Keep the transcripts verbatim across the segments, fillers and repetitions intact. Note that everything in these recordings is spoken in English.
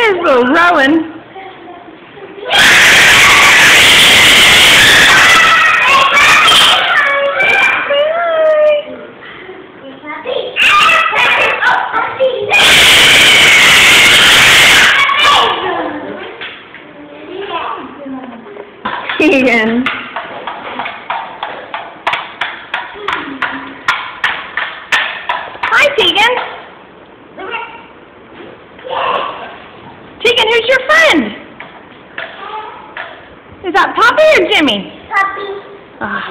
There's little Rowan. Keegan. Hi, Tegan. Tegan, who's your friend? Is that Poppy or Jimmy? Poppy. Oh.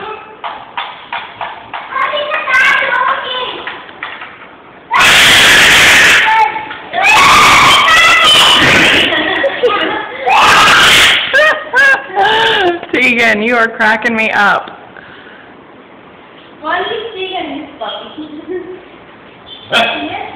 Tegan, you are cracking me up. Why are you singing this, Poppy?